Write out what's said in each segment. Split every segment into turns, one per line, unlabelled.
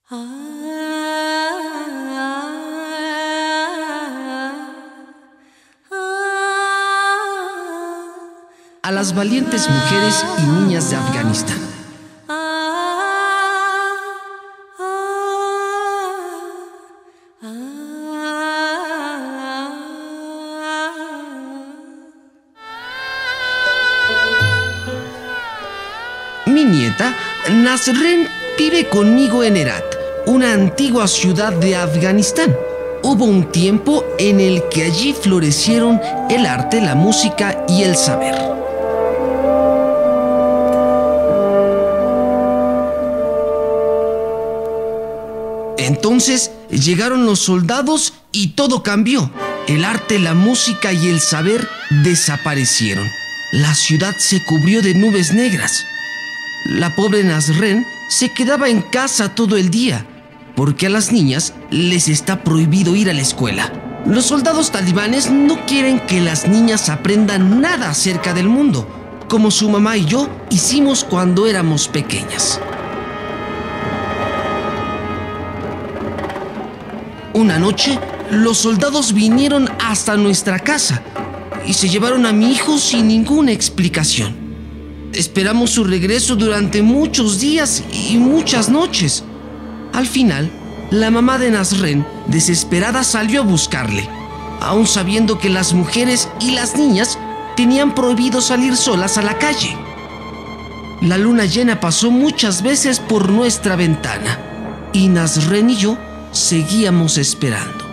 A las valientes mujeres y niñas de Afganistán. Mi nieta, Nasreen, vive conmigo en Herat, una antigua ciudad de Afganistán. Hubo un tiempo en el que allí florecieron el arte, la música y el saber. Entonces llegaron los soldados y todo cambió. El arte, la música y el saber desaparecieron. La ciudad se cubrió de nubes negras. La pobre Nasreen se quedaba en casa todo el día, porque a las niñas les está prohibido ir a la escuela. Los soldados talibanes no quieren que las niñas aprendan nada acerca del mundo, como su mamá y yo hicimos cuando éramos pequeñas. Una noche, los soldados vinieron hasta nuestra casa y se llevaron a mi hijo sin ninguna explicación. Esperamos su regreso durante muchos días y muchas noches. Al final, la mamá de Nasreen, desesperada, salió a buscarle, aún sabiendo que las mujeres y las niñas tenían prohibido salir solas a la calle. La luna llena pasó muchas veces por nuestra ventana y Nasreen y yo seguíamos esperando.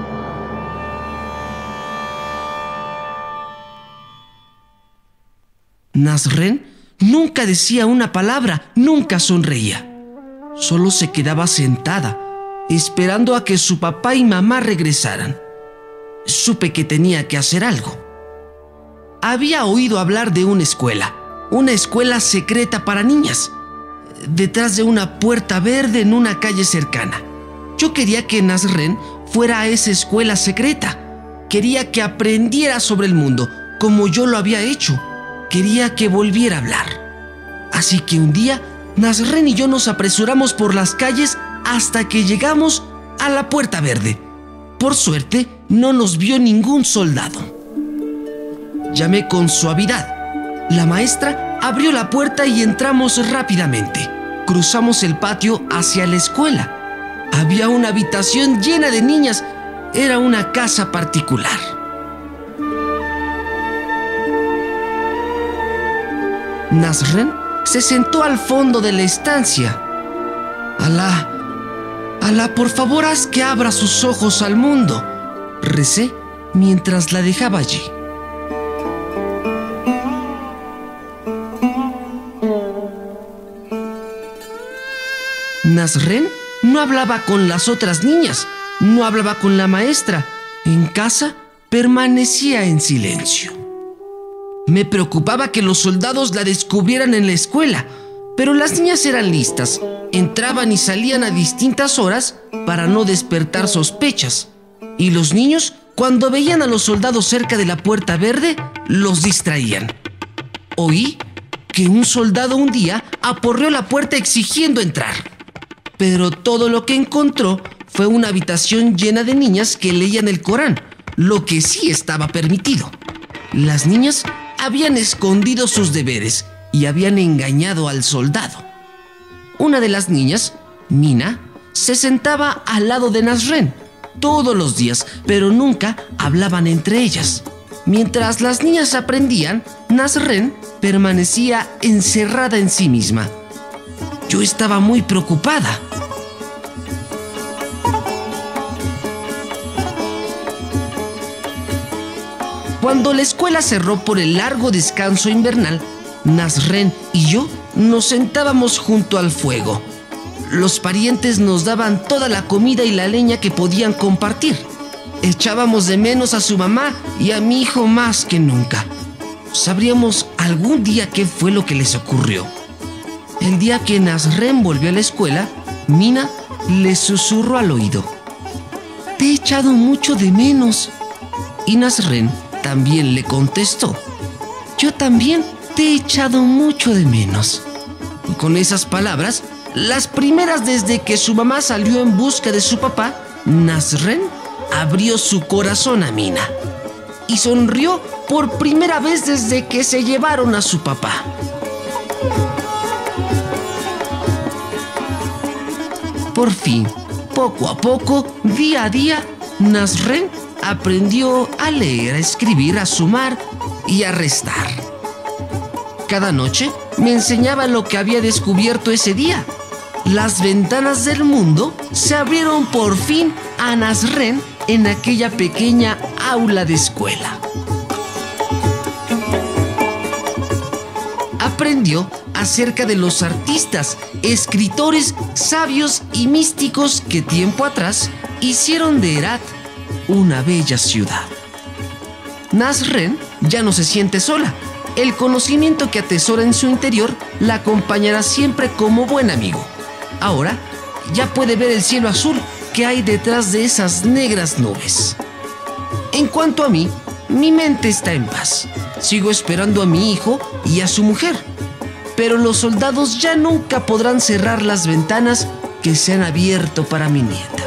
Nasreen nunca decía una palabra, nunca sonreía. Solo se quedaba sentada, esperando a que su papá y mamá regresaran. Supe que tenía que hacer algo. Había oído hablar de una escuela secreta para niñas, detrás de una puerta verde en una calle cercana. Yo quería que Nasreen fuera a esa escuela secreta. Quería que aprendiera sobre el mundo, como yo lo había hecho. Quería que volviera a hablar. Así que un día, Nasreen y yo nos apresuramos por las calles hasta que llegamos a la puerta verde. Por suerte, no nos vio ningún soldado. Llamé con suavidad. La maestra abrió la puerta y entramos rápidamente. Cruzamos el patio hacia la escuela. Había una habitación llena de niñas. Era una casa particular. Nasreen se sentó al fondo de la estancia. Alá, por favor, haz que abra sus ojos al mundo, recé mientras la dejaba allí. Nasreen no hablaba con las otras niñas, no hablaba con la maestra. En casa permanecía en silencio. Me preocupaba que los soldados la descubrieran en la escuela, pero las niñas eran listas. Entraban y salían a distintas horas para no despertar sospechas. Y los niños, cuando veían a los soldados cerca de la puerta verde, los distraían. Oí que un soldado un día aporreó la puerta exigiendo entrar. Pero todo lo que encontró fue una habitación llena de niñas que leían el Corán, lo que sí estaba permitido. Las niñas habían escondido sus deberes y habían engañado al soldado. Una de las niñas, Mina, se sentaba al lado de Nasreen todos los días, pero nunca hablaban entre ellas. Mientras las niñas aprendían, Nasreen permanecía encerrada en sí misma. Yo estaba muy preocupada. Cuando la escuela cerró por el largo descanso invernal, Nasreen y yo nos sentábamos junto al fuego. Los parientes nos daban toda la comida y la leña que podían compartir. Echábamos de menos a su mamá y a mi hijo más que nunca. Sabríamos algún día qué fue lo que les ocurrió. El día que Nasreen volvió a la escuela, Mina le susurró al oído: «Te he echado mucho de menos». Y Nasreen también le contestó: «Yo también te he echado mucho de menos». Con esas palabras, Las primeras desde que su mamá salió en busca de su papá, Nasrén abrió su corazón a Mina y sonrió por primera vez desde que se llevaron a su papá. Por fin, poco a poco, día a día, Nasrén aprendió a leer, a escribir, a sumar y a restar. Cada noche me enseñaba lo que había descubierto ese día. Las ventanas del mundo se abrieron por fin a Nasrén en aquella pequeña aula de escuela. Aprendió acerca de los artistas, escritores, sabios y místicos que tiempo atrás hicieron de Herat una bella ciudad. Nasrén ya no se siente sola. El conocimiento que atesora en su interior la acompañará siempre como buen amigo. Ahora ya puede ver el cielo azul que hay detrás de esas negras nubes. En cuanto a mí, mi mente está en paz. Sigo esperando a mi hijo y a su mujer. Pero los soldados ya nunca podrán cerrar las ventanas que se han abierto para mi nieta.